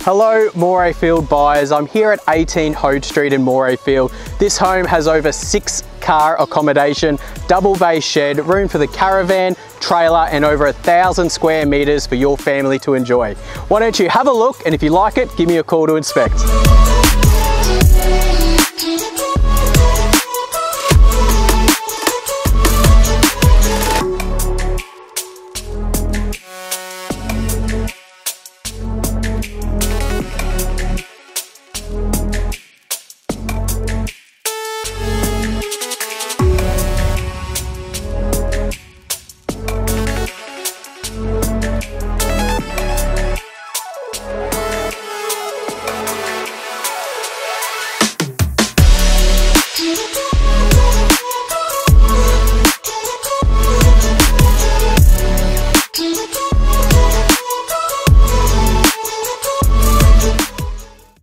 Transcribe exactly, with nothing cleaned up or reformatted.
Hello Morayfield buyers, I'm here at eighteen Hoad Street in Morayfield. This home has over six car accommodation, double bay shed, room for the caravan, trailer and over a thousand square metres for your family to enjoy. Why don't you have a look, and if you like it, give me a call to inspect.